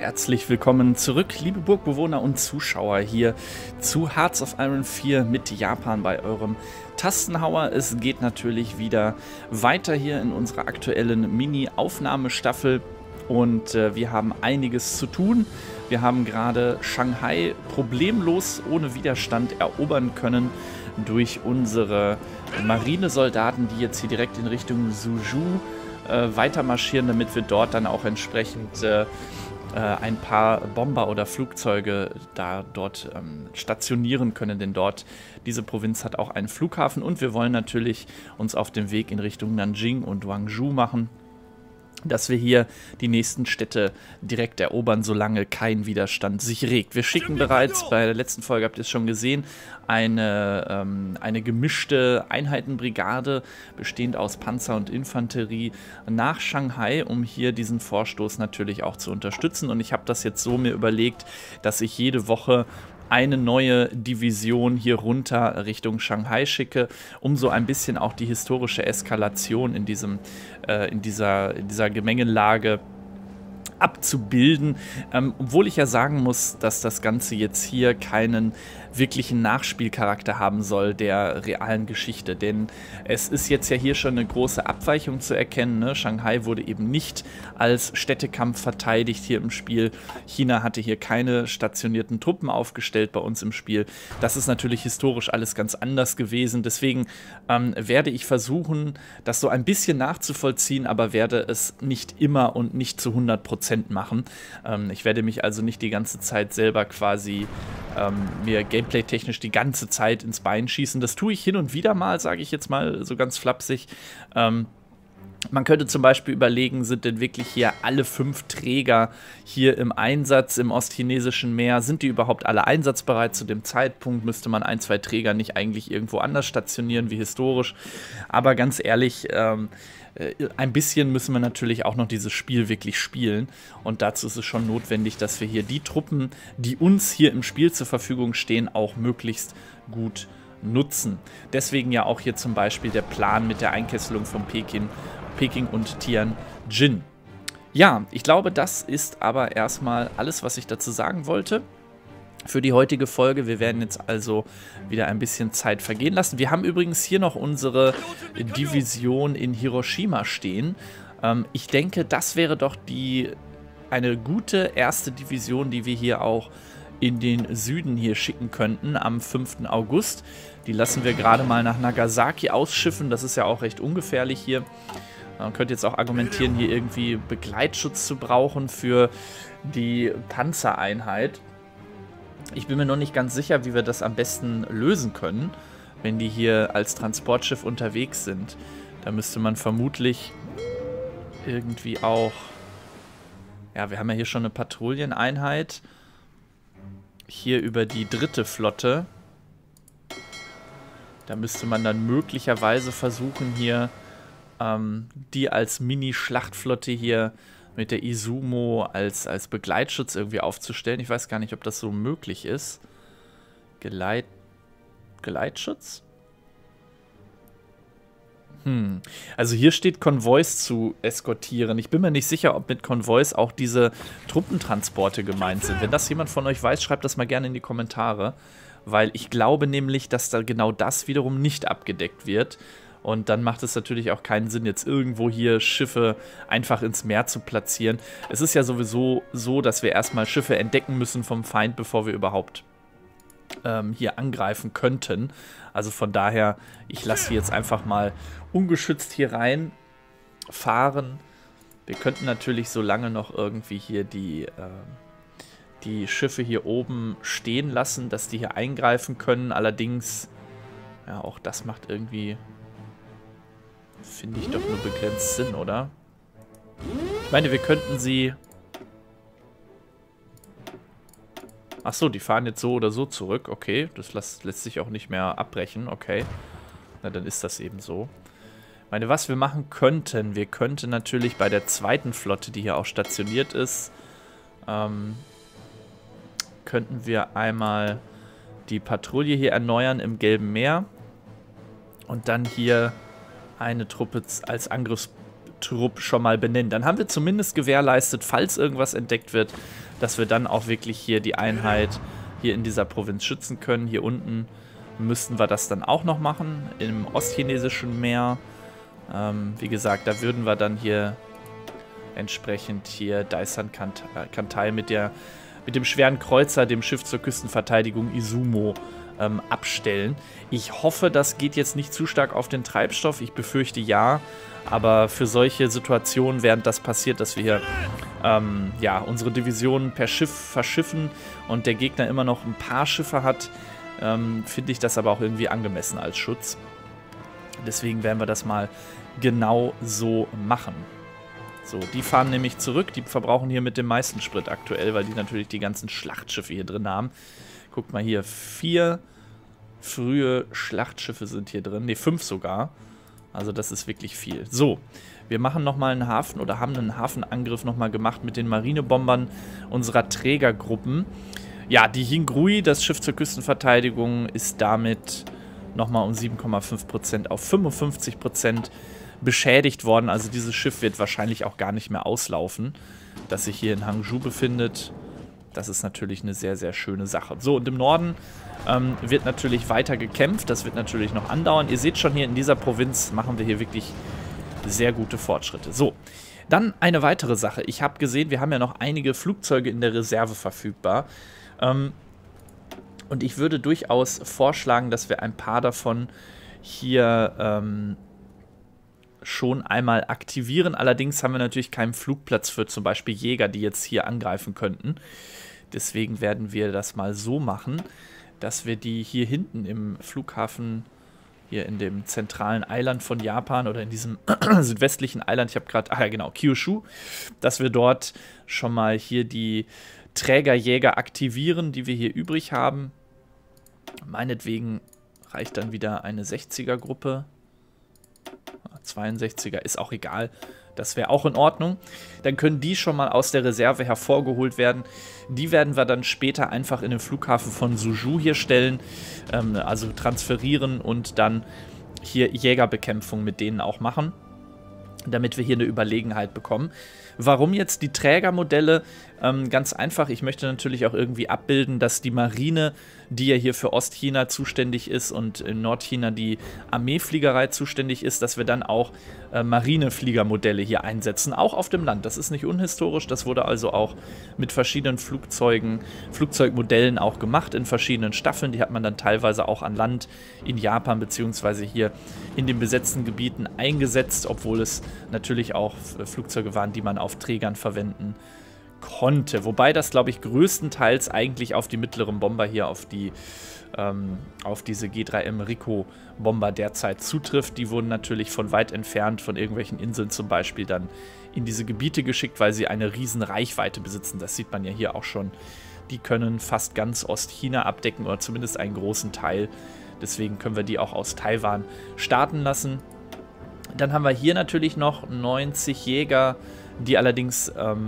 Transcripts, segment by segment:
Herzlich willkommen zurück, liebe Burgbewohner und Zuschauer hier zu Hearts of Iron 4 mit Japan bei eurem Tastenhauer. Es geht natürlich wieder weiter hier in unserer aktuellen Mini-Aufnahmestaffel und wir haben einiges zu tun. Wir haben gerade Shanghai problemlos ohne Widerstand erobern können durch unsere Marinesoldaten, die jetzt hier direkt in Richtung Suzhou weiter marschieren, damit wir dort dann auch entsprechend ein paar Bomber oder Flugzeuge dort stationieren können, denn diese Provinz hat auch einen Flughafen und wir wollen natürlich uns auf den Weg in Richtung Nanjing und Guangzhou machen, dass wir hier die nächsten Städte direkt erobern, solange kein Widerstand sich regt. Wir schicken bereits, bei der letzten Folge habt ihr es schon gesehen, eine gemischte Einheitenbrigade, bestehend aus Panzer und Infanterie, nach Shanghai, um hier diesen Vorstoß natürlich auch zu unterstützen. Und ich habe das jetzt so mir überlegt, dass ich jede Woche eine neue Division hier runter Richtung Shanghai schicke, um so ein bisschen auch die historische Eskalation in dieser Gemengelage abzubilden, obwohl ich ja sagen muss, dass das Ganze jetzt hier keinen wirklichen Nachspielcharakter haben soll der realen Geschichte, denn es ist jetzt ja hier schon eine große Abweichung zu erkennen, ne? Shanghai wurde eben nicht als Städtekampf verteidigt hier im Spiel. China hatte hier keine stationierten Truppen aufgestellt bei uns im Spiel. Das ist natürlich historisch alles ganz anders gewesen, deswegen werde ich versuchen, das so ein bisschen nachzuvollziehen, aber werde es nicht immer und nicht zu 100% machen. Ich werde mich also nicht die ganze Zeit selber quasi mir gameplay-technisch die ganze Zeit ins Bein schießen. Das tue ich hin und wieder mal, sage ich jetzt mal so ganz flapsig. Man könnte zum Beispiel überlegen, sind denn wirklich hier alle 5 Träger hier im Einsatz im ostchinesischen Meer? Sind die überhaupt alle einsatzbereit zu dem Zeitpunkt? Müsste man 1, 2 Träger nicht eigentlich irgendwo anders stationieren, wie historisch? Aber ganz ehrlich, ein bisschen müssen wir natürlich auch noch dieses Spiel wirklich spielen. Und dazu ist es schon notwendig, dass wir hier die Truppen, die uns hier im Spiel zur Verfügung stehen, auch möglichst gut nutzen. Deswegen ja auch hier zum Beispiel der Plan mit der Einkesselung von Peking und Tianjin. Ja, ich glaube, das ist aber erstmal alles, was ich dazu sagen wollte für die heutige Folge. Wir werden jetzt also wieder ein bisschen Zeit vergehen lassen. Wir haben übrigens hier noch unsere Division in Hiroshima stehen. Ich denke, das wäre doch eine gute erste Division, die wir hier auch in den Süden hier schicken könnten am 5. August. Die lassen wir gerade mal nach Nagasaki ausschiffen. Das ist ja auch recht ungefährlich hier. Man könnte jetzt auch argumentieren, hier irgendwie Begleitschutz zu brauchen für die Panzereinheit. Ich bin mir noch nicht ganz sicher, wie wir das am besten lösen können, wenn die hier als Transportschiff unterwegs sind. Da müsste man vermutlich irgendwie auch... Ja, wir haben ja hier schon eine Patrouilleneinheit. Hier über die 3. Flotte. Da müsste man dann möglicherweise versuchen, hier die als Mini-Schlachtflotte hier mit der Izumo als Begleitschutz irgendwie aufzustellen. Ich weiß gar nicht, ob das so möglich ist. Geleitschutz? Also hier steht Konvois zu eskortieren. Ich bin mir nicht sicher, ob mit Konvois auch diese Truppentransporte gemeint sind. Wenn das jemand von euch weiß, schreibt das mal gerne in die Kommentare. Weil ich glaube nämlich, dass da genau das wiederum nicht abgedeckt wird. Und dann macht es natürlich auch keinen Sinn, jetzt irgendwo hier Schiffe einfach ins Meer zu platzieren. Es ist ja sowieso so, dass wir erstmal Schiffe entdecken müssen vom Feind, bevor wir überhaupt hier angreifen könnten. Also von daher, ich lasse die jetzt einfach mal ungeschützt hier reinfahren. Wir könnten natürlich so lange noch irgendwie hier die Schiffe hier oben stehen lassen, dass die hier eingreifen können. Allerdings, ja, auch das macht irgendwie... finde ich doch nur begrenzt Sinn, oder? Ich meine, wir könnten sie... Achso, die fahren jetzt so oder so zurück. Okay, das lässt sich auch nicht mehr abbrechen. Okay, na dann ist das eben so. Ich meine, was wir machen könnten, wir könnten natürlich bei der 2. Flotte, die hier auch stationiert ist, könnten wir einmal die Patrouille hier erneuern im Gelben Meer und dann hier eine Truppe als Angriffstruppe Trupp schon mal benennen. Dann haben wir zumindest gewährleistet, falls irgendwas entdeckt wird, dass wir dann auch wirklich hier die Einheit hier in dieser Provinz schützen können. Hier unten müssten wir das dann auch noch machen, im ostchinesischen Meer. Wie gesagt, da würden wir dann hier entsprechend hier Daisan Kantai mit dem schweren Kreuzer, dem Schiff zur Küstenverteidigung Izumo abstellen. Ich hoffe, das geht jetzt nicht zu stark auf den Treibstoff. Ich befürchte ja, aber für solche Situationen, während das passiert, dass wir hier ja, unsere Divisionen per Schiff verschiffen und der Gegner immer noch ein paar Schiffe hat, finde ich das aber auch irgendwie angemessen als Schutz. Deswegen werden wir das mal genau so machen. So, die fahren nämlich zurück. Die verbrauchen hier mit dem meisten Sprit aktuell, weil die natürlich die ganzen Schlachtschiffe hier drin haben. Guckt mal hier, 4 frühe Schlachtschiffe sind hier drin. Ne, 5 sogar. Also das ist wirklich viel. So, wir machen nochmal einen Hafen oder haben einen Hafenangriff nochmal gemacht mit den Marinebombern unserer Trägergruppen. Ja, die Hingrui, das Schiff zur Küstenverteidigung, ist damit nochmal um 7,5% auf 55% beschädigt worden. Also dieses Schiff wird wahrscheinlich auch gar nicht mehr auslaufen, das sich hier in Hangzhou befindet. Das ist natürlich eine sehr, sehr schöne Sache. So, und im Norden wird natürlich weiter gekämpft. Das wird natürlich noch andauern. Ihr seht schon, hier in dieser Provinz machen wir hier wirklich sehr gute Fortschritte. So, dann eine weitere Sache. Ich habe gesehen, wir haben ja noch einige Flugzeuge in der Reserve verfügbar. Und ich würde durchaus vorschlagen, dass wir ein paar davon hier schon einmal aktivieren. Allerdings haben wir natürlich keinen Flugplatz für zum Beispiel Jäger, die jetzt hier angreifen könnten. Deswegen werden wir das mal so machen, dass wir die hier hinten im Flughafen, hier in dem zentralen Eiland von Japan oder in diesem südwestlichen Eiland, ich habe gerade, ach ja genau, Kyushu, dass wir dort schon mal hier die Trägerjäger aktivieren, die wir hier übrig haben. Meinetwegen reicht dann wieder eine 60er-Gruppe. 62er ist auch egal. Das wäre auch in Ordnung. Dann können die schon mal aus der Reserve hervorgeholt werden. Die werden wir dann später einfach in den Flughafen von Suzhou hier stellen. Also transferieren und dann hier Jägerbekämpfung mit denen auch machen, damit wir hier eine Überlegenheit bekommen. Warum jetzt die Trägermodelle? Ganz einfach, ich möchte natürlich auch irgendwie abbilden, dass die Marine, die ja hier für Ostchina zuständig ist und in Nordchina die Armeefliegerei zuständig ist, dass wir dann auch Marinefliegermodelle hier einsetzen, auch auf dem Land. Das ist nicht unhistorisch, das wurde also auch mit verschiedenen Flugzeugmodellen auch gemacht, in verschiedenen Staffeln. Die hat man dann teilweise auch an Land in Japan beziehungsweise hier in den besetzten Gebieten eingesetzt, obwohl es natürlich auch Flugzeuge waren, die man auf Trägern verwenden konnte. Wobei das, glaube ich, größtenteils eigentlich auf die mittleren Bomber hier, auf diese G3M Rico Bomber derzeit zutrifft. Die wurden natürlich von weit entfernt, von irgendwelchen Inseln zum Beispiel, dann in diese Gebiete geschickt, weil sie eine riesen Reichweite besitzen. Das sieht man ja hier auch schon. Die können fast ganz Ostchina abdecken oder zumindest einen großen Teil. Deswegen können wir die auch aus Taiwan starten lassen. Dann haben wir hier natürlich noch 90 Jäger, die allerdings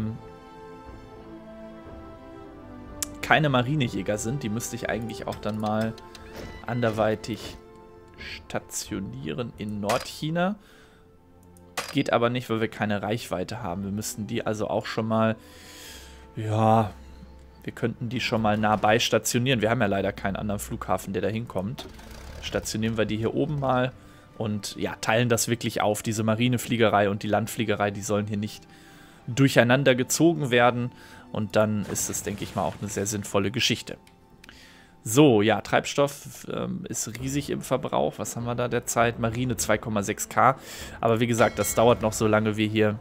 keine Marinejäger sind. Die müsste ich eigentlich auch dann mal anderweitig stationieren in Nordchina. Geht aber nicht, weil wir keine Reichweite haben. Wir müssten die also auch schon mal, ja, wir könnten die schon mal nah bei stationieren. Wir haben ja leider keinen anderen Flughafen, der da hinkommt. Stationieren wir die hier oben mal und ja, teilen das wirklich auf. Diese Marinefliegerei und die Landfliegerei, die sollen hier nicht durcheinander gezogen werden. Und dann ist es, denke ich mal, auch eine sehr sinnvolle Geschichte. So, ja, Treibstoff ist riesig im Verbrauch. Was haben wir da derzeit? Marine 2,6 K. Aber wie gesagt, das dauert noch so lange, wir hier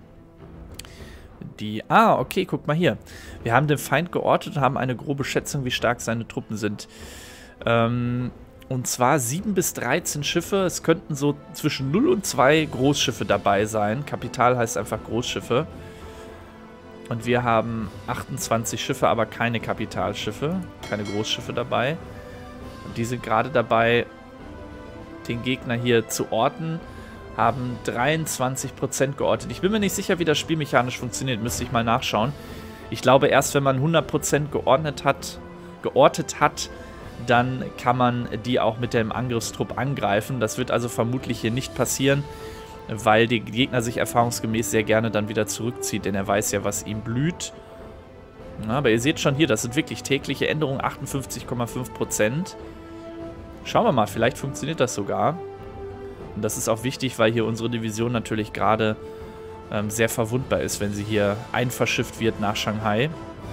die... Ah, okay, guck mal hier. Wir haben den Feind geortet und haben eine grobe Schätzung, wie stark seine Truppen sind. Und zwar 7 bis 13 Schiffe. Es könnten so zwischen 0 und 2 Großschiffe dabei sein. Kapital heißt einfach Großschiffe. Und wir haben 28 Schiffe, aber keine Kapitalschiffe, keine Großschiffe dabei. Und die sind gerade dabei, den Gegner hier zu orten, haben 23% geortet. Ich bin mir nicht sicher, wie das spielmechanisch funktioniert, müsste ich mal nachschauen. Ich glaube, erst wenn man 100% geortet hat, dann kann man die auch mit dem Angriffstrupp angreifen. Das wird also vermutlich hier nicht passieren. weil der Gegner sich erfahrungsgemäß sehr gerne dann wieder zurückzieht, denn er weiß ja, was ihm blüht. Na, aber ihr seht schon hier, das sind wirklich tägliche Änderungen, 58,5%. Schauen wir mal, vielleicht funktioniert das sogar. Und das ist auch wichtig, weil hier unsere Division natürlich gerade sehr verwundbar ist, wenn sie hier einverschifft wird nach Shanghai.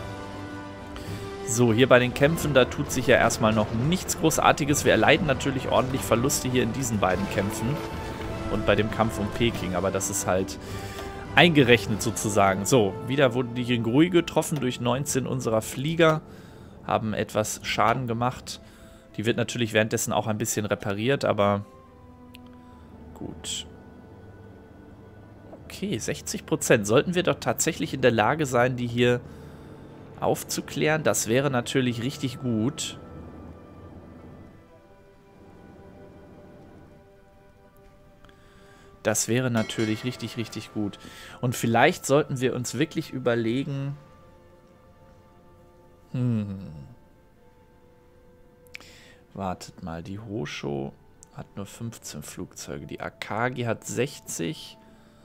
So, hier bei den Kämpfen, da tut sich ja erstmal noch nichts Großartiges. Wir erleiden natürlich ordentlich Verluste hier in diesen beiden Kämpfen und bei dem Kampf um Peking, aber das ist halt eingerechnet sozusagen. So, wieder wurden die Jingrui getroffen durch 19 unserer Flieger, haben etwas Schaden gemacht. Die wird natürlich währenddessen auch ein bisschen repariert, aber gut. Okay, 60%. Sollten wir doch tatsächlich in der Lage sein, die hier aufzuklären? Das wäre natürlich richtig gut. Das wäre natürlich richtig, richtig gut. Und vielleicht sollten wir uns wirklich überlegen... Wartet mal, die Hosho hat nur 15 Flugzeuge. Die Akagi hat 60.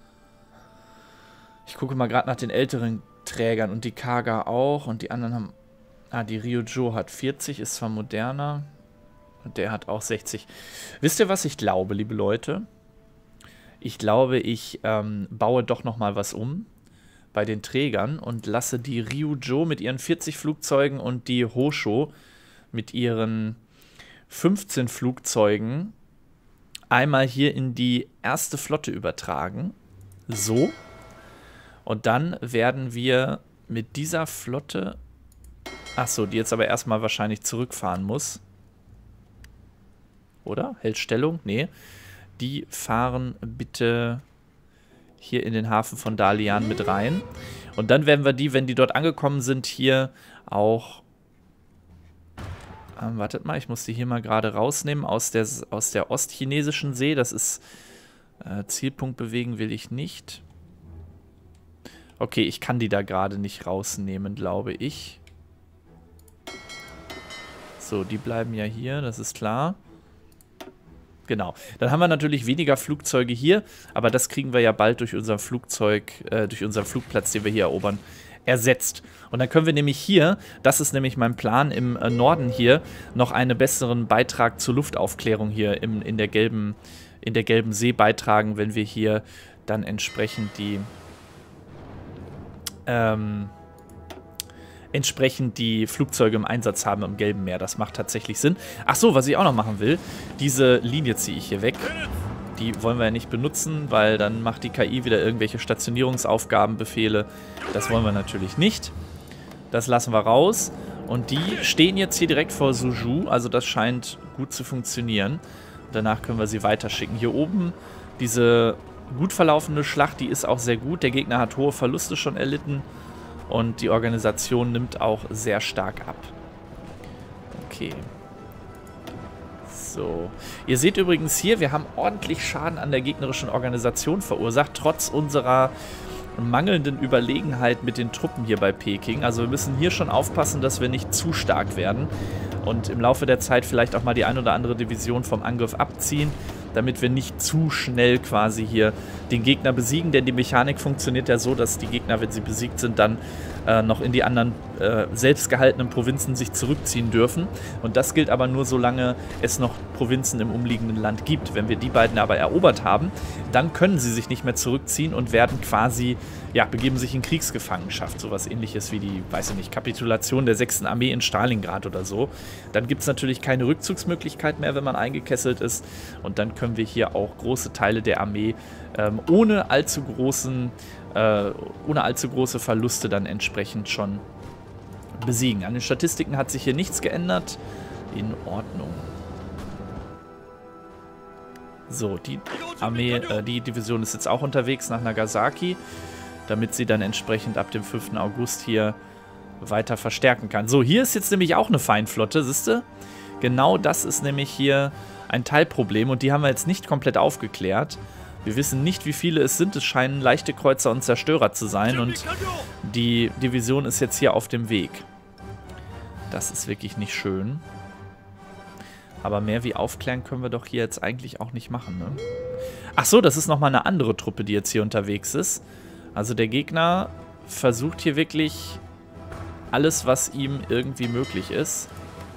Ich gucke mal gerade nach den älteren Trägern und die Kaga auch. Und die anderen haben... Ah, die Ryujo hat 40, ist zwar moderner. Und der hat auch 60. Wisst ihr, was ich glaube, liebe Leute? Ich glaube, ich baue doch nochmal was um bei den Trägern und lasse die Ryujo mit ihren 40 Flugzeugen und die Hosho mit ihren 15 Flugzeugen einmal hier in die erste Flotte übertragen. So. Und dann werden wir mit dieser Flotte... Achso, die jetzt aber erstmal wahrscheinlich zurückfahren muss. Oder? Hält Stellung? Nee. Die fahren bitte hier in den Hafen von Dalian mit rein. Und dann werden wir die, wenn die dort angekommen sind, hier auch... wartet mal, ich muss die hier mal gerade rausnehmen aus der ostchinesischen See. Das ist... Zielpunkt bewegen will ich nicht. Okay, ich kann die da gerade nicht rausnehmen, glaube ich. So, die bleiben ja hier, das ist klar. Genau. Dann haben wir natürlich weniger Flugzeuge hier, aber das kriegen wir ja bald durch unseren Flugplatz, den wir hier erobern, ersetzt. Und dann können wir nämlich hier, das ist nämlich mein Plan, im Norden hier noch einen besseren Beitrag zur Luftaufklärung hier in der gelben See beitragen, wenn wir hier dann entsprechend die Flugzeuge im Einsatz haben im Gelben Meer. Das macht tatsächlich Sinn. Ach so, was ich auch noch machen will, diese Linie ziehe ich hier weg. Die wollen wir ja nicht benutzen, weil dann macht die KI wieder irgendwelche Stationierungsaufgaben, Befehle. Das wollen wir natürlich nicht. Das lassen wir raus. Und die stehen jetzt hier direkt vor Suzhou. Also das scheint gut zu funktionieren. Danach können wir sie weiterschicken. Hier oben diese gut verlaufende Schlacht, die ist auch sehr gut. Der Gegner hat hohe Verluste schon erlitten. Und die Organisation nimmt auch sehr stark ab. Okay. So. Ihr seht übrigens hier, wir haben ordentlich Schaden an der gegnerischen Organisation verursacht, trotz unserer mangelnden Überlegenheit mit den Truppen hier bei Peking. Also wir müssen hier schon aufpassen, dass wir nicht zu stark werden. Und im Laufe der Zeit vielleicht auch mal die ein oder andere Division vom Angriff abziehen, damit wir nicht zu schnell quasi hier den Gegner besiegen, denn die Mechanik funktioniert ja so, dass die Gegner, wenn sie besiegt sind, dann noch in die anderen selbst gehaltenen Provinzen sich zurückziehen dürfen. Und das gilt aber nur, solange es noch Provinzen im umliegenden Land gibt. Wenn wir die beiden aber erobert haben, dann können sie sich nicht mehr zurückziehen und werden quasi, ja, begeben sich in Kriegsgefangenschaft. Sowas ähnliches wie die, weiß ich nicht, Kapitulation der 6. Armee in Stalingrad oder so. Dann gibt es natürlich keine Rückzugsmöglichkeit mehr, wenn man eingekesselt ist. Und dann können wir hier auch große Teile der Armee ohne allzu große Verluste dann entsprechend schon besiegen. An den Statistiken hat sich hier nichts geändert. In Ordnung. So, die Division ist jetzt auch unterwegs nach Nagasaki, damit sie dann entsprechend ab dem 5. August hier weiter verstärken kann. So, hier ist jetzt nämlich auch eine Feindflotte, siehst du? Genau das ist nämlich hier ein Teilproblem und die haben wir jetzt nicht komplett aufgeklärt. Wir wissen nicht, wie viele es sind. Es scheinen leichte Kreuzer und Zerstörer zu sein und die Division ist jetzt hier auf dem Weg. Das ist wirklich nicht schön. Aber mehr wie aufklären können wir doch hier jetzt eigentlich auch nicht machen, ne? Ach so, das ist nochmal eine andere Truppe, die jetzt hier unterwegs ist. Also der Gegner versucht hier wirklich alles, was ihm irgendwie möglich ist.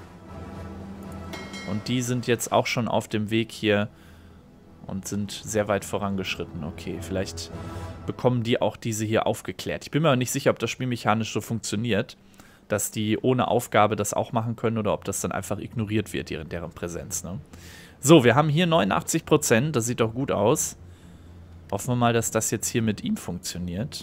Und die sind jetzt auch schon auf dem Weg hier und sind sehr weit vorangeschritten. Okay, vielleicht bekommen die auch diese hier aufgeklärt. Ich bin mir aber nicht sicher, ob das Spiel mechanisch so funktioniert, dass die ohne Aufgabe das auch machen können oder ob das dann einfach ignoriert wird, deren Präsenz, ne? So, wir haben hier 89%, das sieht doch gut aus. Hoffen wir mal, dass das jetzt hier mit ihm funktioniert.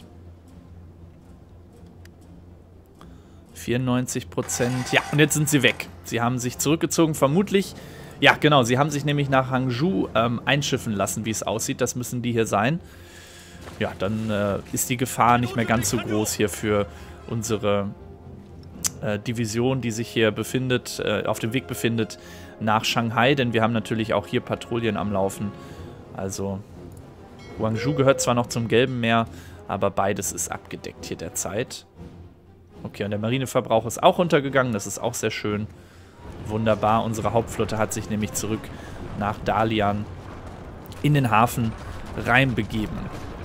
94%. Ja, und jetzt sind sie weg. Sie haben sich zurückgezogen, vermutlich. Ja, genau, sie haben sich nämlich nach Hangzhou einschiffen lassen, wie es aussieht. Das müssen die hier sein. Ja, dann ist die Gefahr nicht mehr ganz so groß hier für unsere Division, die sich hier befindet, auf dem Weg befindet nach Shanghai. Denn wir haben natürlich auch hier Patrouillen am Laufen. Also, Guangzhou gehört zwar noch zum Gelben Meer, aber beides ist abgedeckt hier derzeit. Okay, und der Marineverbrauch ist auch runtergegangen, das ist auch sehr schön. Wunderbar, unsere Hauptflotte hat sich nämlich zurück nach Dalian in den Hafen reinbegeben.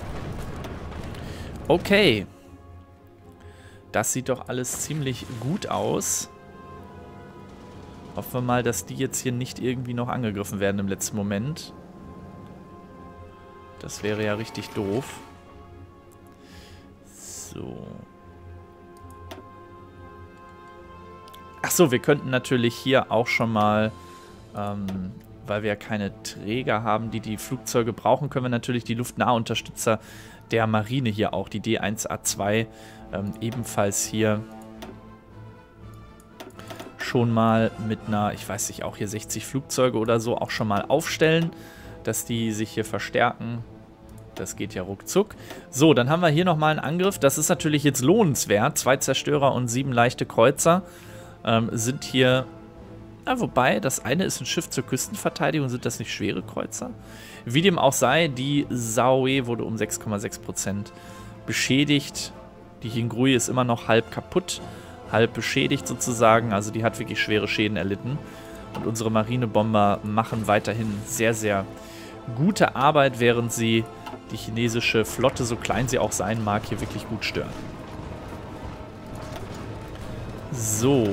Okay. Das sieht doch alles ziemlich gut aus. Hoffen wir mal, dass die jetzt hier nicht irgendwie noch angegriffen werden im letzten Moment. Das wäre ja richtig doof. So. Achso, wir könnten natürlich hier auch schon mal, weil wir ja keine Träger haben, die die Flugzeuge brauchen, können wir natürlich die Luftnahunterstützer der Marine hier auch, die D1A2, ebenfalls hier schon mal mit einer, ich weiß nicht, auch hier 60 Flugzeuge oder so, auch schon mal aufstellen, dass die sich hier verstärken. Das geht ja ruckzuck. So, dann haben wir hier nochmal einen Angriff. Das ist natürlich jetzt lohnenswert. 2 Zerstörer und 7 leichte Kreuzer sind hier... Ja, wobei, das eine ist ein Schiff zur Küstenverteidigung. Sind das nicht schwere Kreuzer? Wie dem auch sei, die Saoe wurde um 6,6% beschädigt. Die Hingrui ist immer noch halb kaputt, halb beschädigt sozusagen. Also die hat wirklich schwere Schäden erlitten. Und unsere Marinebomber machen weiterhin sehr, sehr gute Arbeit, während sie die chinesische Flotte, so klein sie auch sein mag, hier wirklich gut stören. So.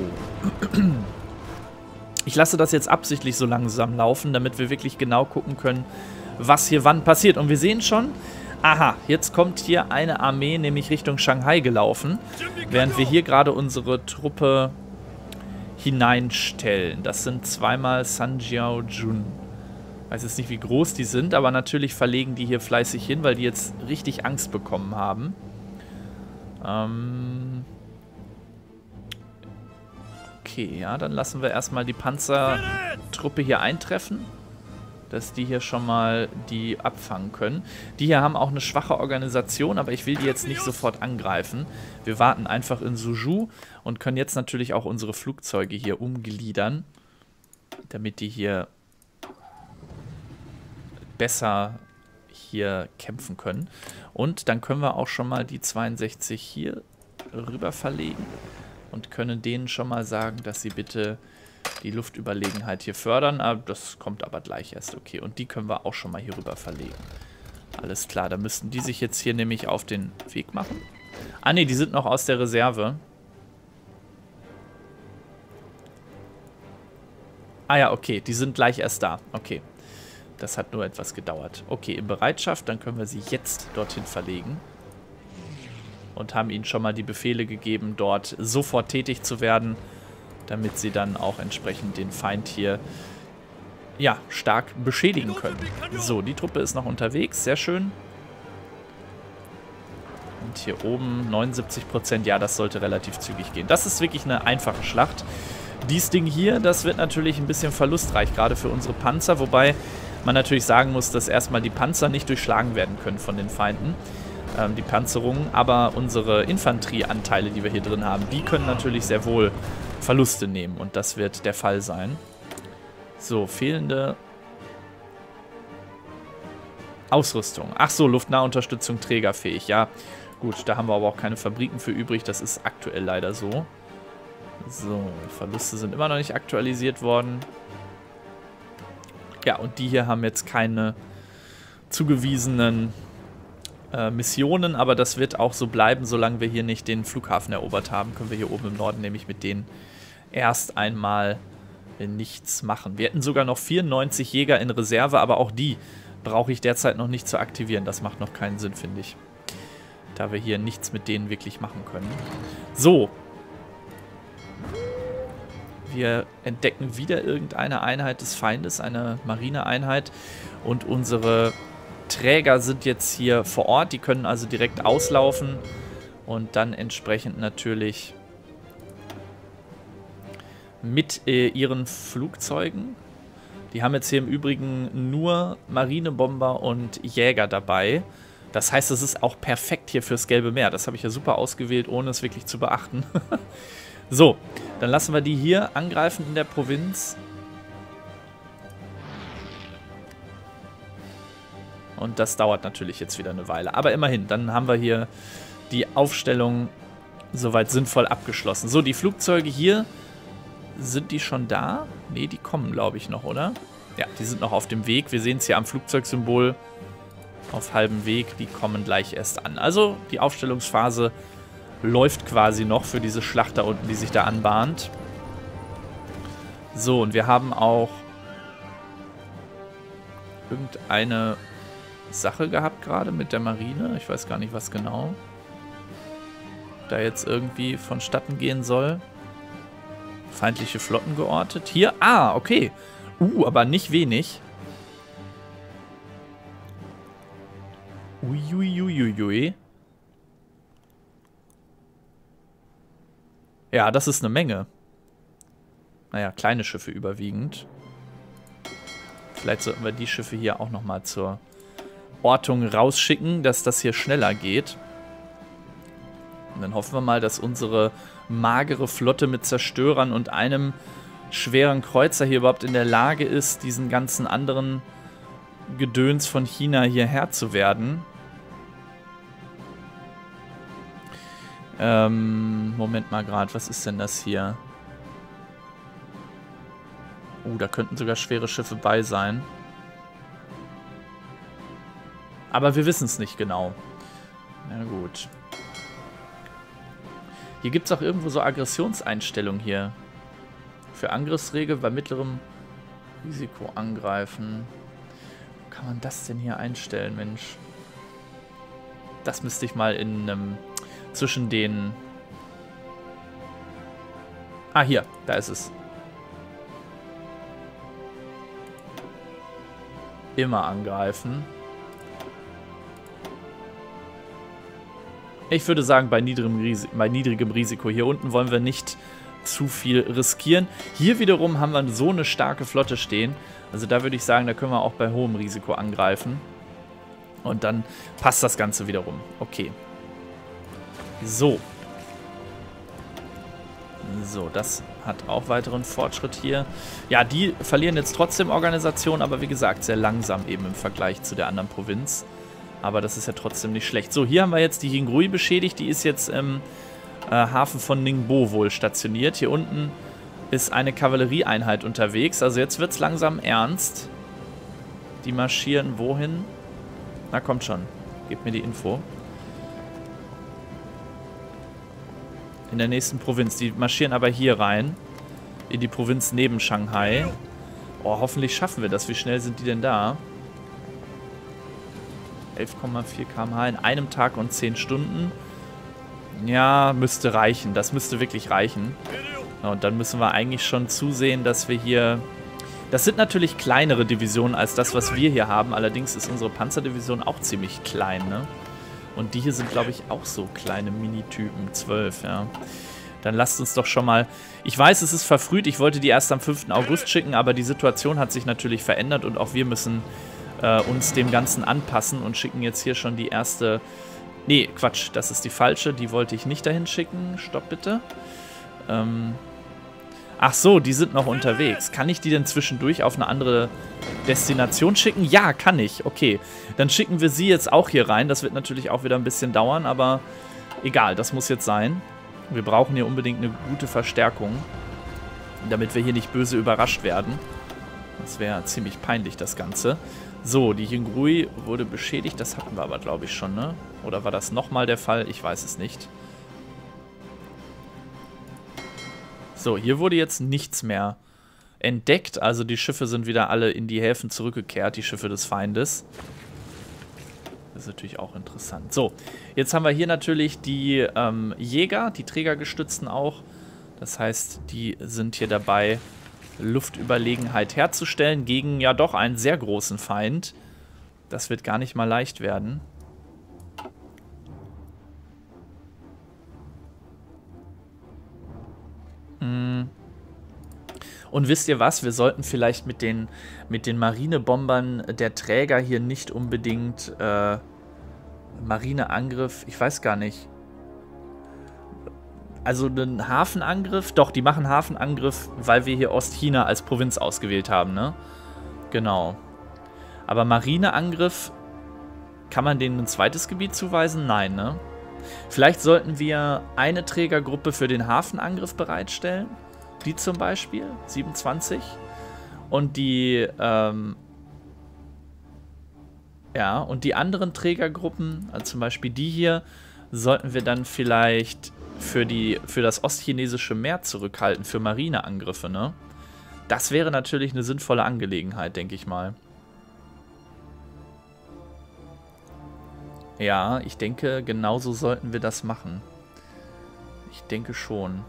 Ich lasse das jetzt absichtlich so langsam laufen, damit wir wirklich genau gucken können, was hier wann passiert. Und wir sehen schon, aha, jetzt kommt hier eine Armee nämlich Richtung Shanghai gelaufen, während wir hier gerade unsere Truppe hineinstellen. Das sind zweimal Sanjiao-Jun. Ich weiß jetzt nicht, wie groß die sind, aber natürlich verlegen die hier fleißig hin, weil die jetzt richtig Angst bekommen haben. Okay, ja, dann lassen wir erstmal die Panzertruppe hier eintreffen, dass die hier schon mal die abfangen können. Die hier haben auch eine schwache Organisation, aber ich will die jetzt nicht sofort angreifen. Wir warten einfach in Suzhou und können jetzt natürlich auch unsere Flugzeuge hier umgliedern, damit die hier besser hier kämpfen können. Und dann können wir auch schon mal die 62 hier rüber verlegen und können denen schon mal sagen, dass sie bitte die Luftüberlegenheit hier fördern. Das kommt aber gleich erst, okay. Und die können wir auch schon mal hier rüber verlegen. Alles klar, da müssten die sich jetzt hier nämlich auf den Weg machen. Ah ne, die sind noch aus der Reserve. Ah ja, okay, die sind gleich erst da. Okay. Das hat nur etwas gedauert. Okay, in Bereitschaft, dann können wir sie jetzt dorthin verlegen. Und haben ihnen schon mal die Befehle gegeben, dort sofort tätig zu werden, damit sie dann auch entsprechend den Feind hier, ja, stark beschädigen können. So, die Truppe ist noch unterwegs, sehr schön. Und hier oben 79%, ja, das sollte relativ zügig gehen. Das ist wirklich eine einfache Schlacht. Dies Ding hier, das wird natürlich ein bisschen verlustreich, gerade für unsere Panzer, wobei man natürlich sagen muss, dass erstmal die Panzer nicht durchschlagen werden können von den Feinden, die Panzerungen, aber unsere Infanterieanteile, die wir hier drin haben, die können natürlich sehr wohl Verluste nehmen und das wird der Fall sein. So, fehlende Ausrüstung. Ach so, Luftnahunterstützung trägerfähig, ja. Gut, da haben wir aber auch keine Fabriken für übrig, das ist aktuell leider so. So, Verluste sind immer noch nicht aktualisiert worden. Ja, und die hier haben jetzt keine zugewiesenen Missionen, aber das wird auch so bleiben, solange wir hier nicht den Flughafen erobert haben, können wir hier oben im Norden nämlich mit denen erst einmal nichts machen. Wir hätten sogar noch 94 Jäger in Reserve, aber auch die brauche ich derzeit noch nicht zu aktivieren. Das macht noch keinen Sinn, finde ich. Da wir hier nichts mit denen wirklich machen können. So. Wir entdecken wieder irgendeine Einheit des Feindes, eine Marineeinheit. Und unsere Träger sind jetzt hier vor Ort. Die können also direkt auslaufen und dann entsprechend natürlich mit ihren Flugzeugen. Die haben jetzt hier im Übrigen nur Marinebomber und Jäger dabei. Das heißt, es ist auch perfekt hier fürs Gelbe Meer. Das habe ich ja super ausgewählt, ohne es wirklich zu beachten. So, dann lassen wir die hier angreifen in der Provinz. Und das dauert natürlich jetzt wieder eine Weile. Aber immerhin, dann haben wir hier die Aufstellung soweit sinnvoll abgeschlossen. So, die Flugzeuge hier, sind die schon da? Ne, die kommen, glaube ich, noch, oder? Ja, die sind noch auf dem Weg. Wir sehen es hier am Flugzeugsymbol auf halbem Weg. Die kommen gleich erst an. Also, die Aufstellungsphase läuft quasi noch für diese Schlacht da unten, die sich da anbahnt. So, und wir haben auch irgendeine Sache gehabt gerade mit der Marine. Ich weiß gar nicht, was genau da jetzt irgendwie vonstatten gehen soll. Feindliche Flotten geortet. Hier, okay. Aber nicht wenig. Uiuiuiui. Ja, das ist eine Menge. Naja, kleine Schiffe überwiegend. Vielleicht sollten wir die Schiffe hier auch nochmal zur Ortung rausschicken, dass das hier schneller geht. Und dann hoffen wir mal, dass unsere magere Flotte mit Zerstörern und einem schweren Kreuzer hier überhaupt in der Lage ist, diesen ganzen anderen Gedöns von China hierher zu werden. Moment mal gerade, was ist denn das hier? Da könnten sogar schwere Schiffe bei sein. Aber wir wissen es nicht genau. Na gut. Hier gibt es auch irgendwo so Aggressionseinstellungen hier. Für Angriffsregel bei mittlerem Risiko angreifen. Wo kann man das denn hier einstellen, Mensch? Das müsste ich mal in zwischen den... Hier, da ist es. Immer angreifen. Ich würde sagen, bei niedrigem Risiko. Hier unten wollen wir nicht zu viel riskieren. Hier wiederum haben wir so eine starke Flotte stehen. Also da würde ich sagen, da können wir auch bei hohem Risiko angreifen. Und dann passt das Ganze wiederum. Okay. So. So, das hat auch weiteren Fortschritt hier. Ja, die verlieren jetzt trotzdem Organisation, aber wie gesagt, sehr langsam eben im Vergleich zu der anderen Provinz. Aber das ist ja trotzdem nicht schlecht. So, hier haben wir jetzt die Jingrui beschädigt. Die ist jetzt im Hafen von Ningbo wohl stationiert. Hier unten ist eine Kavallerieeinheit unterwegs. Also jetzt wird es langsam ernst. Die marschieren wohin? Na, kommt schon. Gebt mir die Info. In der nächsten Provinz. Die marschieren aber hier rein. In die Provinz neben Shanghai. Oh, hoffentlich schaffen wir das. Wie schnell sind die denn da? 11,4 km/h in einem Tag und 10 Stunden. Ja, müsste reichen. Das müsste wirklich reichen. Und dann müssen wir eigentlich schon zusehen, dass wir hier... Das sind natürlich kleinere Divisionen als das, was wir hier haben. Allerdings ist unsere Panzerdivision auch ziemlich klein, ne? Und die hier sind, glaube ich, auch so kleine Minitypen. 12, ja. Dann lasst uns doch schon mal... Ich weiß, es ist verfrüht. Ich wollte die erst am 5. August schicken, aber die Situation hat sich natürlich verändert und auch wir müssen uns dem Ganzen anpassen und schicken jetzt hier schon die erste... Nee, Quatsch, das ist die falsche. Die wollte ich nicht dahin schicken. Stopp bitte. Ach so, die sind noch unterwegs. Kann ich die denn zwischendurch auf eine andere Destination schicken? Ja, kann ich. Okay, dann schicken wir sie jetzt auch hier rein. Das wird natürlich auch wieder ein bisschen dauern, aber egal, das muss jetzt sein. Wir brauchen hier unbedingt eine gute Verstärkung, damit wir hier nicht böse überrascht werden. Das wäre ziemlich peinlich, das Ganze. So, die Jingrui wurde beschädigt. Das hatten wir aber, glaube ich, schon, ne? Oder war das nochmal der Fall? Ich weiß es nicht. So, hier wurde jetzt nichts mehr entdeckt. Also die Schiffe sind wieder alle in die Häfen zurückgekehrt, die Schiffe des Feindes. Das ist natürlich auch interessant. So, jetzt haben wir hier natürlich die Jäger, die Trägergestützten auch. Das heißt, die sind hier dabei, Luftüberlegenheit herzustellen gegen ja doch einen sehr großen Feind. Das wird gar nicht mal leicht werden. Und wisst ihr was? Wir sollten vielleicht mit den Marinebombern der Träger hier nicht unbedingt Marineangriff, ich weiß gar nicht. Also einen Hafenangriff, doch, die machen Hafenangriff, weil wir hier Ostchina als Provinz ausgewählt haben, ne? Genau. Aber Marineangriff, kann man denen ein zweites Gebiet zuweisen? Nein, ne? Vielleicht sollten wir eine Trägergruppe für den Hafenangriff bereitstellen. Die zum Beispiel, 27. Und die, ja, und die anderen Trägergruppen, also zum Beispiel die hier, sollten wir dann vielleicht für das ostchinesische Meer zurückhalten, für Marineangriffe, ne? Das wäre natürlich eine sinnvolle Angelegenheit, denke ich mal. Ja, ich denke, genauso sollten wir das machen. Ich denke schon.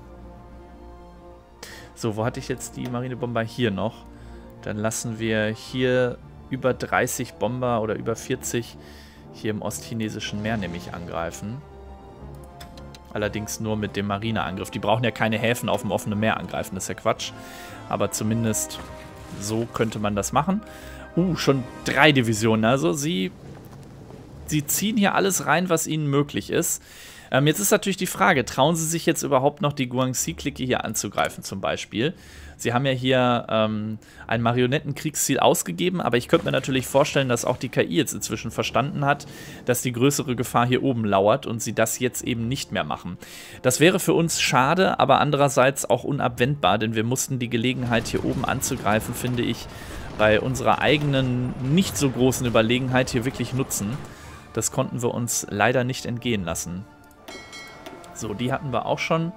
So, wo hatte ich jetzt die Marinebomber? Hier noch. Dann lassen wir hier über 30 Bomber oder über 40 hier im ostchinesischen Meer nämlich angreifen. Allerdings nur mit dem Marineangriff. Die brauchen ja keine Häfen auf dem offenen Meer angreifen, das ist ja Quatsch. Aber zumindest so könnte man das machen. Schon 3 Divisionen. Also sie ziehen hier alles rein, was ihnen möglich ist. Jetzt ist natürlich die Frage, trauen sie sich jetzt überhaupt noch die Guangxi-Clique hier anzugreifen zum Beispiel? Sie haben ja hier ein Marionettenkriegsziel ausgegeben, aber ich könnte mir natürlich vorstellen, dass auch die KI jetzt inzwischen verstanden hat, dass die größere Gefahr hier oben lauert und sie das jetzt eben nicht mehr machen. Das wäre für uns schade, aber andererseits auch unabwendbar, denn wir mussten die Gelegenheit hier oben anzugreifen, finde ich, bei unserer eigenen nicht so großen Überlegenheit hier wirklich nutzen. Das konnten wir uns leider nicht entgehen lassen. So, die hatten wir auch schon.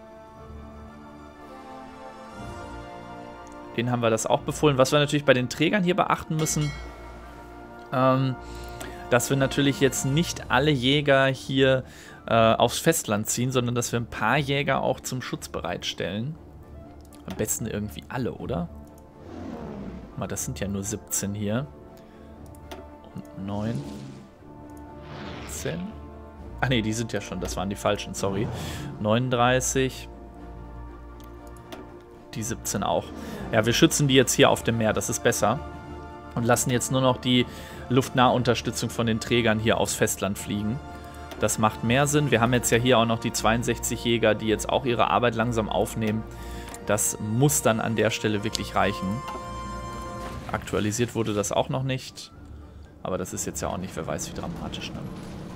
Den haben wir das auch befohlen. Was wir natürlich bei den Trägern hier beachten müssen, dass wir natürlich jetzt nicht alle Jäger hier aufs Festland ziehen, sondern dass wir ein paar Jäger auch zum Schutz bereitstellen. Am besten irgendwie alle, oder? Mal, das sind ja nur 17 hier. Und 9. 10. Ach nee, die sind ja schon, das waren die falschen, sorry. 39. Die 17 auch. Ja, wir schützen die jetzt hier auf dem Meer, das ist besser. Und lassen jetzt nur noch die Luftnahunterstützung von den Trägern hier aufs Festland fliegen. Das macht mehr Sinn. Wir haben jetzt ja hier auch noch die 62 Jäger, die jetzt auch ihre Arbeit langsam aufnehmen. Das muss dann an der Stelle wirklich reichen. Aktualisiert wurde das auch noch nicht. Aber das ist jetzt ja auch nicht, wer weiß, wie dramatisch, ne?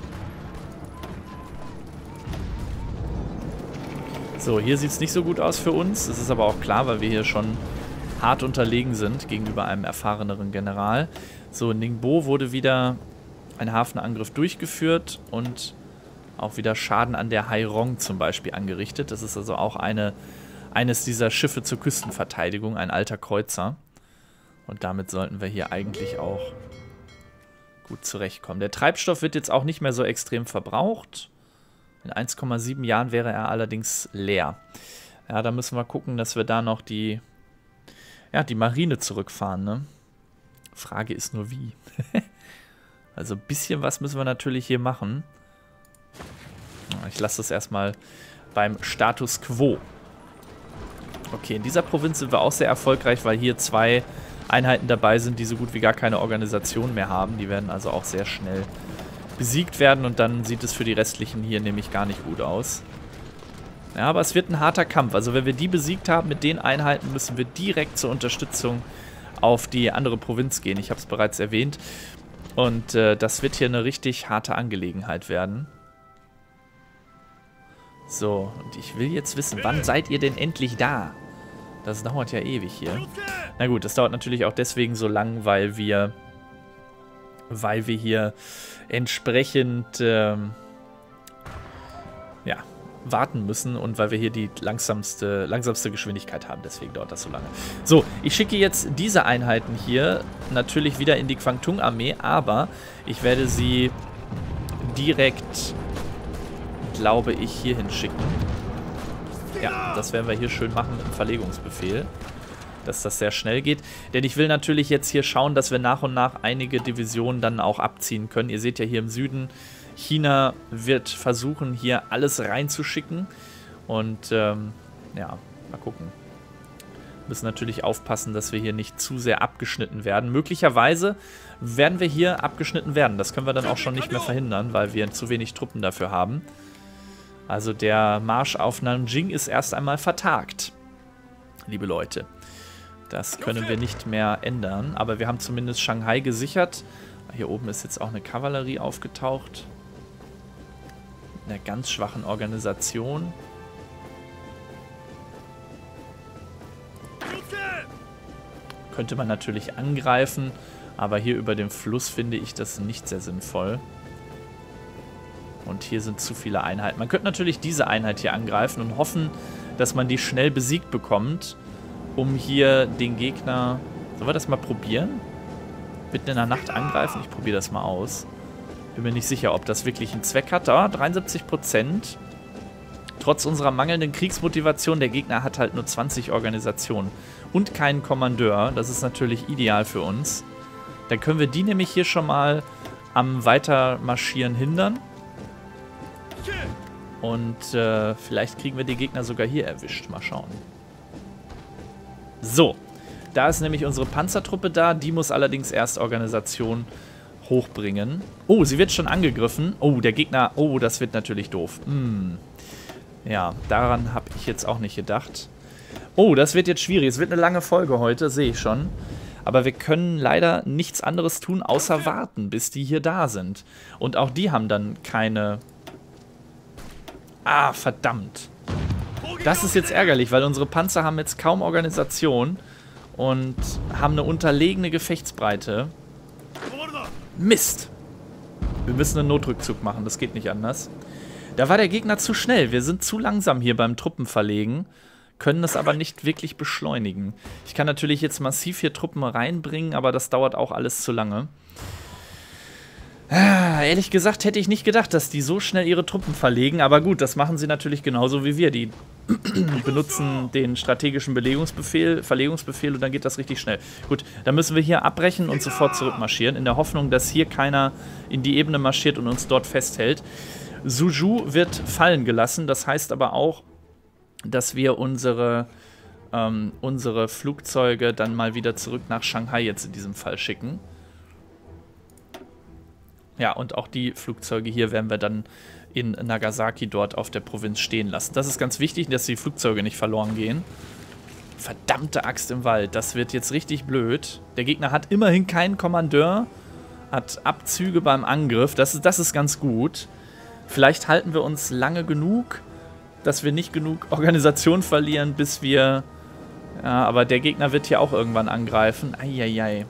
So, hier sieht es nicht so gut aus für uns. Das ist aber auch klar, weil wir hier schon hart unterlegen sind gegenüber einem erfahreneren General. So, in Ningbo wurde wieder ein Hafenangriff durchgeführt und auch wieder Schaden an der Hairong zum Beispiel angerichtet. Das ist also auch eines dieser Schiffe zur Küstenverteidigung, ein alter Kreuzer. Und damit sollten wir hier eigentlich auch gut zurechtkommen. Der Treibstoff wird jetzt auch nicht mehr so extrem verbraucht. In 1,7 Jahren wäre er allerdings leer. Ja, da müssen wir gucken, dass wir da noch die Marine zurückfahren, ne? Frage ist nur wie. Also ein bisschen was müssen wir natürlich hier machen. Ich lasse das erstmal beim Status Quo. Okay, in dieser Provinz sind wir auch sehr erfolgreich, weil hier 2 Einheiten dabei sind, die so gut wie gar keine Organisation mehr haben. Die werden also auch sehr schnell besiegt werden und dann sieht es für die restlichen hier nämlich gar nicht gut aus. Ja, aber es wird ein harter Kampf. Also wenn wir die besiegt haben mit den Einheiten, müssen wir direkt zur Unterstützung auf die andere Provinz gehen. Ich habe es bereits erwähnt. Und das wird hier eine richtig harte Angelegenheit werden. So, und ich will jetzt wissen, wann seid ihr denn endlich da? Das dauert ja ewig hier. Na gut, das dauert natürlich auch deswegen so lang, weil wir hier entsprechend ja, warten müssen und weil wir hier die langsamste Geschwindigkeit haben. Deswegen dauert das so lange. So, ich schicke jetzt diese Einheiten hier natürlich wieder in die Kwangtung-Armee, aber ich werde sie direkt, glaube ich, hier hinschicken. Ja, das werden wir hier schön machen mit dem Verlegungsbefehl, dass das sehr schnell geht. Denn ich will natürlich jetzt hier schauen, dass wir nach und nach einige Divisionen dann auch abziehen können. Ihr seht ja hier im Süden, China wird versuchen, hier alles reinzuschicken. Und ja, mal gucken. Wir müssen natürlich aufpassen, dass wir hier nicht zu sehr abgeschnitten werden. Möglicherweise werden wir hier abgeschnitten werden. Das können wir dann auch schon nicht mehr verhindern, weil wir zu wenig Truppen dafür haben. Also der Marsch auf Nanjing ist erst einmal vertagt, liebe Leute. Das können wir nicht mehr ändern, aber wir haben zumindest Shanghai gesichert. Hier oben ist jetzt auch eine Kavallerie aufgetaucht. In einer ganz schwachen Organisation. Könnte man natürlich angreifen, aber hier über den Fluss finde ich das nicht sehr sinnvoll. Und hier sind zu viele Einheiten. Man könnte natürlich diese Einheit hier angreifen und hoffen, dass man die schnell besiegt bekommt, um hier den Gegner... Sollen wir das mal probieren? Mitten in der Nacht angreifen? Ich probiere das mal aus. Bin mir nicht sicher, ob das wirklich einen Zweck hat. Da, 73%. Trotz unserer mangelnden Kriegsmotivation, der Gegner hat halt nur 20 Organisationen und keinen Kommandeur. Das ist natürlich ideal für uns. Dann können wir die nämlich hier schon mal am Weitermarschieren hindern. Und vielleicht kriegen wir die Gegner sogar hier erwischt. Mal schauen. So, da ist nämlich unsere Panzertruppe da. Die muss allerdings erst Organisation hochbringen. Oh, sie wird schon angegriffen. Oh, der Gegner... Oh, das wird natürlich doof. Ja, daran habe ich jetzt auch nicht gedacht. Oh, das wird jetzt schwierig. Es wird eine lange Folge heute, sehe ich schon. Aber wir können leider nichts anderes tun, außer warten, bis die hier da sind. Und auch die haben dann keine... Ah, verdammt. Das ist jetzt ärgerlich, weil unsere Panzer haben jetzt kaum Organisation und haben eine unterlegene Gefechtsbreite. Mist. Wir müssen einen Notrückzug machen, das geht nicht anders. Da war der Gegner zu schnell. Wir sind zu langsam hier beim Truppenverlegen, können es aber nicht wirklich beschleunigen. Ich kann natürlich jetzt massiv hier Truppen reinbringen, aber das dauert auch alles zu lange. Ehrlich gesagt hätte ich nicht gedacht, dass die so schnell ihre Truppen verlegen, aber gut, das machen sie natürlich genauso wie wir. Die benutzen den strategischen Verlegungsbefehl und dann geht das richtig schnell. Gut, dann müssen wir hier abbrechen und sofort zurückmarschieren, in der Hoffnung, dass hier keiner in die Ebene marschiert und uns dort festhält. Suzhou wird fallen gelassen, das heißt aber auch, dass wir unsere Flugzeuge dann mal wieder zurück nach Shanghai jetzt in diesem Fall schicken. Ja, und auch die Flugzeuge hier werden wir dann in Nagasaki dort auf der Provinz stehen lassen. Das ist ganz wichtig, dass die Flugzeuge nicht verloren gehen. Verdammte Axt im Wald, das wird jetzt richtig blöd. Der Gegner hat immerhin keinen Kommandeur, hat Abzüge beim Angriff, das ist ganz gut. Vielleicht halten wir uns lange genug, dass wir nicht genug Organisation verlieren, bis wir... Ja, aber der Gegner wird hier auch irgendwann angreifen. Eieiei.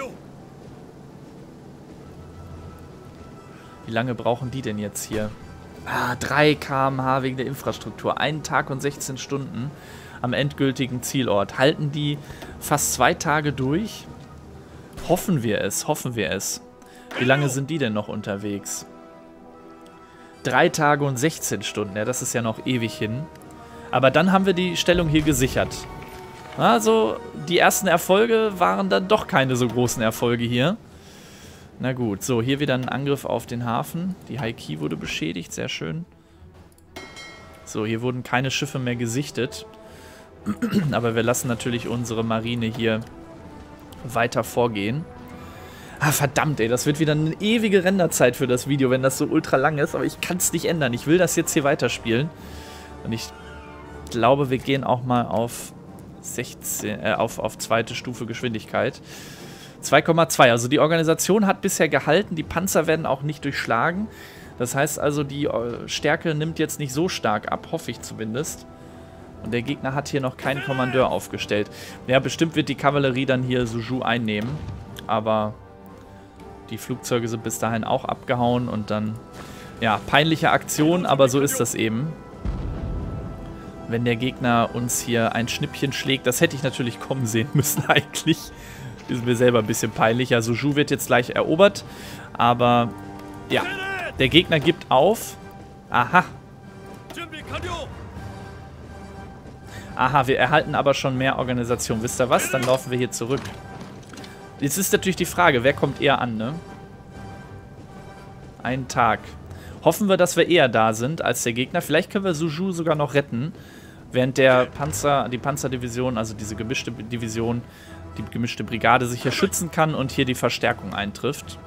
Wie lange brauchen die denn jetzt hier? 3 km/h wegen der Infrastruktur. 1 Tag und 16 Stunden am endgültigen Zielort. Halten die fast 2 Tage durch? Hoffen wir es, hoffen wir es. Wie lange sind die denn noch unterwegs? 3 Tage und 16 Stunden. Ja, das ist ja noch ewig hin. Aber dann haben wir die Stellung hier gesichert. Also, die ersten Erfolge waren dann doch keine so großen Erfolge hier. Na gut, so, hier wieder ein Angriff auf den Hafen. Die High-Key wurde beschädigt, sehr schön. So, hier wurden keine Schiffe mehr gesichtet. Aber wir lassen natürlich unsere Marine hier weiter vorgehen. Ah, verdammt, ey, das wird wieder eine ewige Renderzeit für das Video, wenn das so ultra lang ist. Aber ich kann es nicht ändern. Ich will das jetzt hier weiterspielen. Und ich glaube, wir gehen auch mal auf 16, auf zweite Stufe Geschwindigkeit. 2,2. Also die Organisation hat bisher gehalten, die Panzer werden auch nicht durchschlagen. Das heißt also, die Stärke nimmt jetzt nicht so stark ab, hoffe ich zumindest. Und der Gegner hat hier noch keinen Kommandeur aufgestellt. Ja, bestimmt wird die Kavallerie dann hier Suzhou einnehmen. Aber die Flugzeuge sind bis dahin auch abgehauen. Und dann, ja, peinliche Aktion, aber so ist das eben. Wenn der Gegner uns hier ein Schnippchen schlägt, das hätte ich natürlich kommen sehen müssen eigentlich. Ist mir selber ein bisschen peinlich. Ja, Suzhou wird jetzt gleich erobert. Aber, ja, der Gegner gibt auf. Aha. Aha, wir erhalten aber schon mehr Organisation. Wisst ihr was? Dann laufen wir hier zurück. Jetzt ist natürlich die Frage, wer kommt eher an, ne? Einen Tag. Hoffen wir, dass wir eher da sind als der Gegner. Vielleicht können wir Suzhou sogar noch retten. Während der die Panzerdivision, also diese gemischte Division, die gemischte Brigade sich hier schützen kann und hier die Verstärkung eintrifft.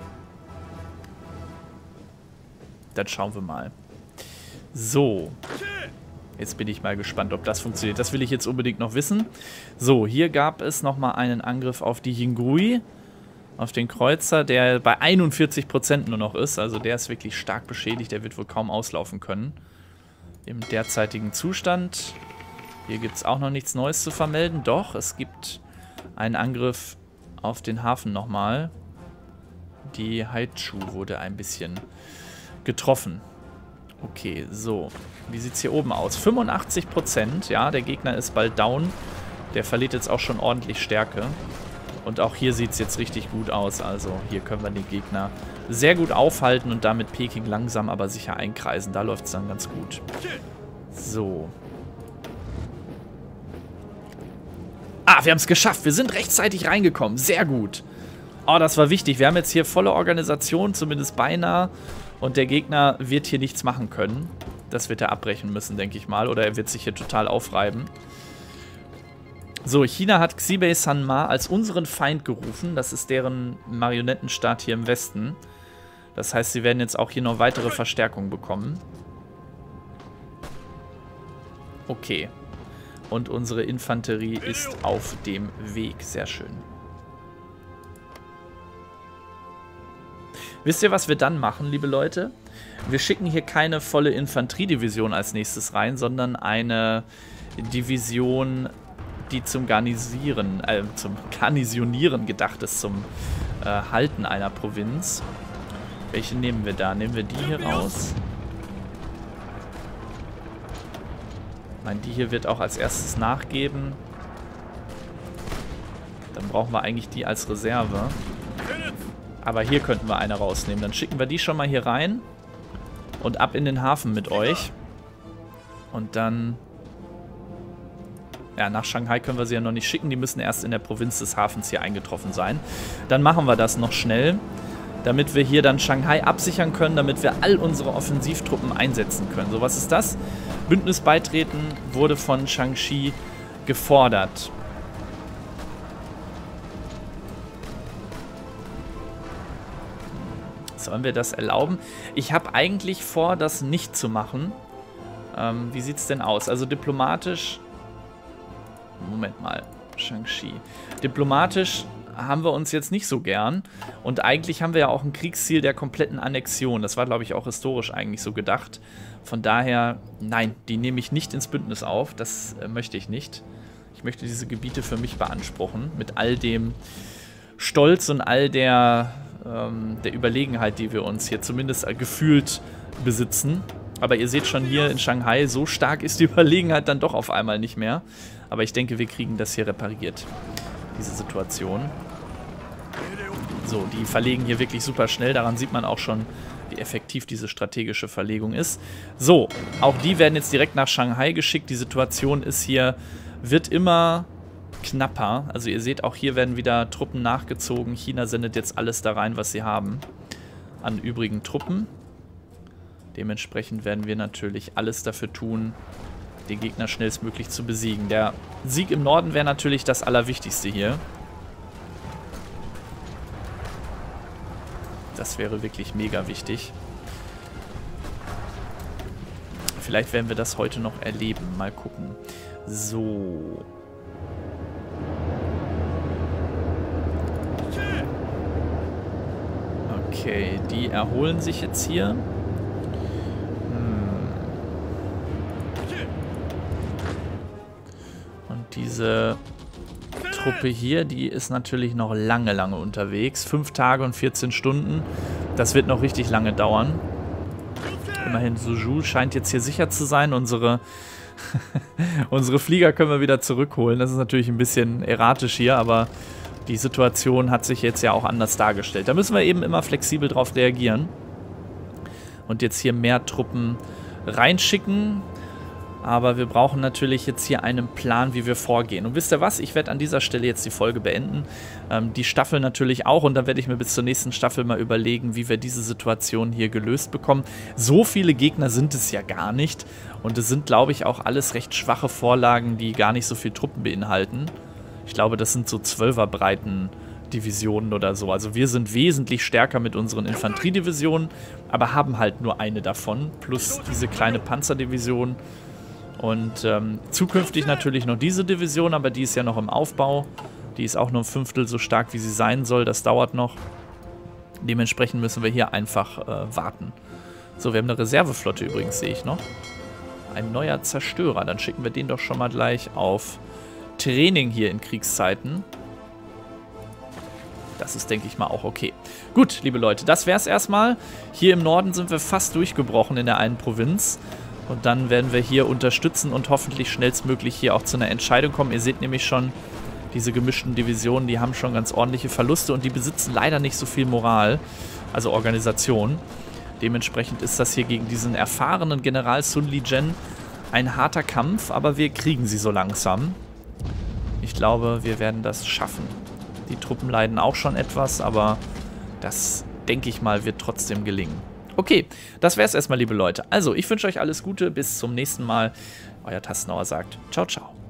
Dann schauen wir mal. So. Jetzt bin ich mal gespannt, ob das funktioniert. Das will ich jetzt unbedingt noch wissen. So, hier gab es nochmal einen Angriff auf die Yingui. Auf den Kreuzer, der bei 41% nur noch ist. Also der ist wirklich stark beschädigt. Der wird wohl kaum auslaufen können. Im derzeitigen Zustand. Hier gibt es auch noch nichts Neues zu vermelden. Doch, es gibt einen Angriff auf den Hafen nochmal. Die Haichu wurde ein bisschen getroffen. Okay, so. Wie sieht es hier oben aus? 85%, ja, der Gegner ist bald down. Der verliert jetzt auch schon ordentlich Stärke. Und auch hier sieht es jetzt richtig gut aus. Also hier können wir den Gegner sehr gut aufhalten und damit Peking langsam aber sicher einkreisen. Da läuft es dann ganz gut. So. Ah, wir haben es geschafft. Wir sind rechtzeitig reingekommen. Sehr gut. Oh, das war wichtig. Wir haben jetzt hier volle Organisation, zumindest beinahe. Und der Gegner wird hier nichts machen können. Das wird er abbrechen müssen, denke ich mal. Oder er wird sich hier total aufreiben. So, China hat Xibei Sanma als unseren Feind gerufen. Das ist deren Marionettenstaat hier im Westen. Das heißt, sie werden jetzt auch hier noch weitere Verstärkung bekommen. Okay. Und unsere Infanterie ist auf dem Weg. Sehr schön. Wisst ihr, was wir dann machen, liebe Leute? Wir schicken hier keine volle Infanteriedivision als nächstes rein, sondern eine Division, die zum Garnisionieren gedacht ist, zum Halten einer Provinz. Welche nehmen wir da? Nehmen wir die hier raus? Nein, die hier wird auch als erstes nachgeben. Dann brauchen wir eigentlich die als Reserve. Aber hier könnten wir eine rausnehmen. Dann schicken wir die schon mal hier rein. Und ab in den Hafen mit euch. Und dann... Ja, nach Shanghai können wir sie ja noch nicht schicken. Die müssen erst in der Provinz des Hafens hier eingetroffen sein. Dann machen wir das noch schnell. Damit wir hier dann Shanghai absichern können. Damit wir all unsere Offensivtruppen einsetzen können. So, was ist das? Bündnisbeitreten wurde von Shang-Chi gefordert. Sollen wir das erlauben? Ich habe eigentlich vor, das nicht zu machen. Wie sieht es denn aus? Also diplomatisch... Moment mal. Shang-Chi. Diplomatisch haben wir uns jetzt nicht so gern. Und eigentlich haben wir ja auch ein Kriegsziel der kompletten Annexion. Das war, glaube ich, auch historisch eigentlich so gedacht. Von daher, nein, die nehme ich nicht ins Bündnis auf. Das möchte ich nicht. Ich möchte diese Gebiete für mich beanspruchen. Mit all dem Stolz und all der Überlegenheit, die wir uns hier zumindest gefühlt besitzen. Aber ihr seht schon hier in Shanghai, so stark ist die Überlegenheit dann doch auf einmal nicht mehr. Aber ich denke, wir kriegen das hier repariert, diese Situation. So, die verlegen hier wirklich super schnell. Daran sieht man auch schon, wie effektiv diese strategische Verlegung ist. So, auch die werden jetzt direkt nach Shanghai geschickt. Die Situation ist hier, wird immer knapper. Also ihr seht, auch hier werden wieder Truppen nachgezogen. China sendet jetzt alles da rein, was sie haben an übrigen Truppen. Dementsprechend werden wir natürlich alles dafür tun, den Gegner schnellstmöglich zu besiegen. Der Sieg im Norden wäre natürlich das Allerwichtigste hier. Das wäre wirklich mega wichtig. Vielleicht werden wir das heute noch erleben. Mal gucken. So. Okay, die erholen sich jetzt hier. diese Truppe hier, die ist natürlich noch lange, lange unterwegs. 5 Tage und 14 Stunden. Das wird noch richtig lange dauern. Immerhin, Suju scheint jetzt hier sicher zu sein. Unsere Flieger können wir wieder zurückholen. Das ist natürlich ein bisschen erratisch hier, aber die Situation hat sich jetzt ja auch anders dargestellt. Da müssen wir eben immer flexibel drauf reagieren. Und jetzt hier mehr Truppen reinschicken. Aber wir brauchen natürlich jetzt hier einen Plan, wie wir vorgehen. Und wisst ihr was? Ich werde an dieser Stelle jetzt die Folge beenden. Die Staffel natürlich auch. Und dann werde ich mir bis zur nächsten Staffel mal überlegen, wie wir diese Situation hier gelöst bekommen. So viele Gegner sind es ja gar nicht. Und es sind, glaube ich, auch alles recht schwache Vorlagen, die gar nicht so viel Truppen beinhalten. Ich glaube, das sind so 12er-breiten Divisionen oder so. Also wir sind wesentlich stärker mit unseren Infanteriedivisionen, aber haben halt nur eine davon. Plus diese kleine Panzerdivision. Und zukünftig natürlich noch diese Division, aber die ist ja noch im Aufbau. Die ist auch nur ein Fünftel so stark, wie sie sein soll. Das dauert noch. Dementsprechend müssen wir hier einfach warten. So, wir haben eine Reserveflotte übrigens, sehe ich noch. Ein neuer Zerstörer. Dann schicken wir den doch schon mal gleich auf Training hier in Kriegszeiten. Das ist, denke ich mal, auch okay. Gut, liebe Leute, das wäre es erstmal. Hier im Norden sind wir fast durchgebrochen in der einen Provinz. Und dann werden wir hier unterstützen und hoffentlich schnellstmöglich hier auch zu einer Entscheidung kommen. Ihr seht nämlich schon, diese gemischten Divisionen, die haben schon ganz ordentliche Verluste und die besitzen leider nicht so viel Moral, also Organisation. Dementsprechend ist das hier gegen diesen erfahrenen General Sun Li-Jen ein harter Kampf, aber wir kriegen sie so langsam. Ich glaube, wir werden das schaffen. Die Truppen leiden auch schon etwas, aber das, denke ich mal, wird trotzdem gelingen. Okay, das wäre es erstmal, liebe Leute. Also, ich wünsche euch alles Gute, bis zum nächsten Mal. Euer Tassenauer sagt ciao, ciao.